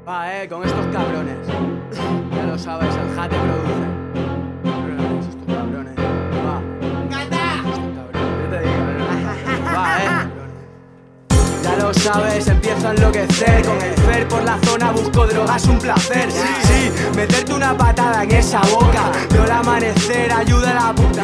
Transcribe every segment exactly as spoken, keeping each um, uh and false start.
Va, eh, con estos cabrones. Ya lo sabes, el Jate produce. Cabrones, estos cabrones. Va. ¡Canta! Estos cabrones. Yo te digo, va, eh. Ya lo sabes, empiezo a enloquecer. Con el fer por la zona busco drogas, un placer. Sí, sí, meterte una patada en esa boca. Veo el amanecer, ayuda a la puta.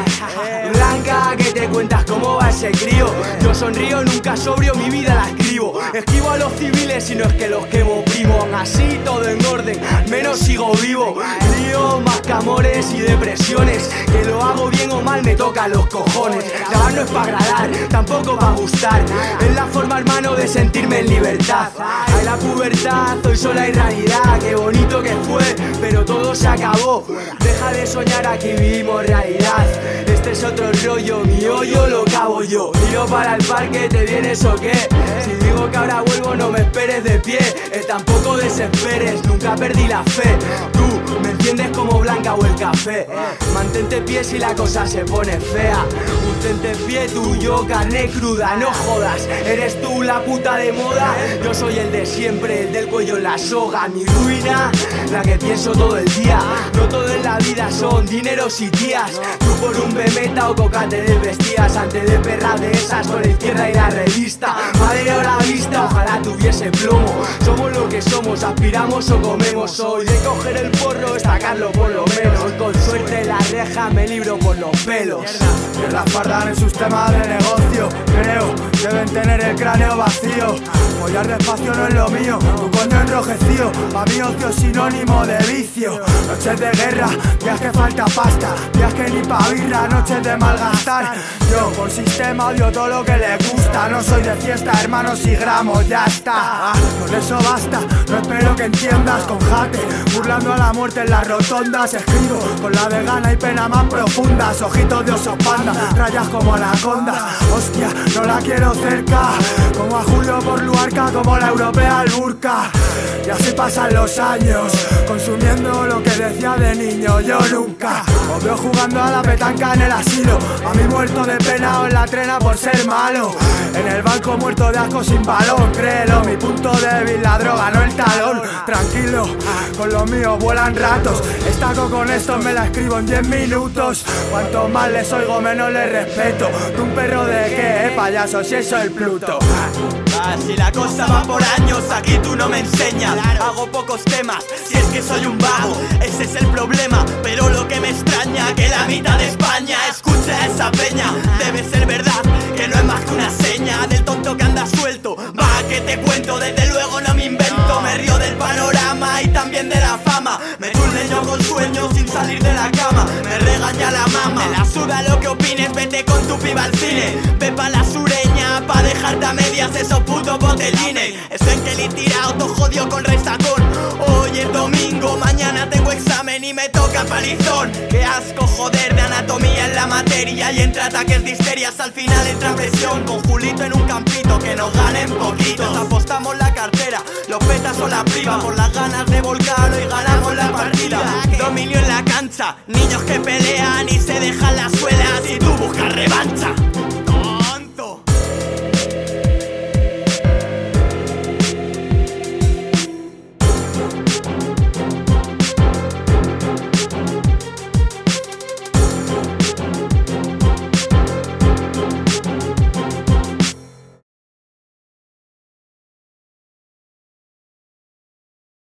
Blanca, que te cuentas cómo va ese crío. Yo sonrío, nunca sobrio, mi vida la escribo. Esquivo a los civiles y no es que los quemo, primo. Aún así, todo en orden, al menos sigo vivo. Lío, más que amores y depresiones. Que lo hago bien o mal, me toca los cojones. Grabar no es para agradar, tampoco para gustar. Es la forma, hermano, de sentirme en libertad. Hay la pubertad, hoy sola hay realidad. Qué bonito que fue, pero todo se acabó. Deja de soñar, aquí vivimos realidad. Este es otro rollo, mi hoyo lo cavo yo. Tiro para el parque, ¿te vienes o qué? Si digo que ahora vuelvo, no me esperes de pie. Eh, tampoco desesperes, nunca perdí la fe. Tú me entiendes como Blanca o el café. Mantente pie si la cosa se pone fea. Un tentepié tuyo, carne cruda, no jodas. Eres tú la puta de moda. Yo soy el de siempre, el del cuello en la soga. Mi ruina, la que pienso todo el día. No todo en la vida son dineros y tías. Tú por un bemeta o coca te desvestías. Antes de perra de esas con la izquierda y la revista. Madre o la vista, ojalá tuviese plomo. Somos lo que somos, aspiramos o comemos. Soy de coger el porro, estacarlo por lo menos. Con suerte la reja me libro por los pelos. Que las fardan en sus temas de negocio. Creo, deben tener el cráneo vacío. Follar despacio no es lo mío, tu coño enrojecido. Pa' mí ocio es sinónimo de vicio. Noches de guerra, días que falta pasta. Días que ni pa' birra, noches de malgastar. Yo por sistema odio todo lo que le gusta. No soy de fiesta, hermanos y gramos, ya está. Con eso basta, no espero que entiendas. Con jate, burlando a la muerte en las rotondas. Escribo con la de gana y pena más profundas. Ojitos de oso panda, rayas como anaconda. Hostia, no la quiero cerca. Como a Julio por Luarca, como la europea al Burka. Y así pasan los años, consumiendo lo que decía de niño yo nunca. Os veo jugando a la petanca en el asilo. A mí muerto de pena o en la trena por ser malo. En el banco muerto de asco sin balón. Créelo, mi punto débil, la droga, no el talón. Tranquilo, con lo mío vuelan ratos. Estaco con esto, me la escribo en diez minutos. Cuanto más les oigo, menos les respeto. ¿De un perro de qué, eh, payaso? Si eso es el Pluto. Ah, si la cosa va por años, aquí tú no me enseñas. Hago pocos temas, si es que soy un vago. Ese es el problema, pero lo que me extraña que la mitad de España escucha a esa peña. Debe ser verdad, que no es más que una seña del tonto que anda suelto. Va, que te cuento, desde luego no me invento. Me río del panorama y también de la fama. Me turne yo con sueños sin salir de la cama. Me regaña la mama. Me la suda lo que opines, vete con tu piba al cine. Ve pa' la sureña, pa' dejarte a medias esos putos botellines. Eso en que le he tirado, todo jodido con resacón. Hoy es domingo, mañana tengo examen y me toca palizón. Qué asco, joder, de anatomía en la materia. Y entre ataques de histerias al final entra presión. Con Julito en un campito, que nos ganen poquito. Apostamos la cartera, los petas o la priva. Por las ganas de volcarlo y ganamos la partida. Dominio en la cancha, niños que pelean y se dejan las suelas. Y tú buscas revancha.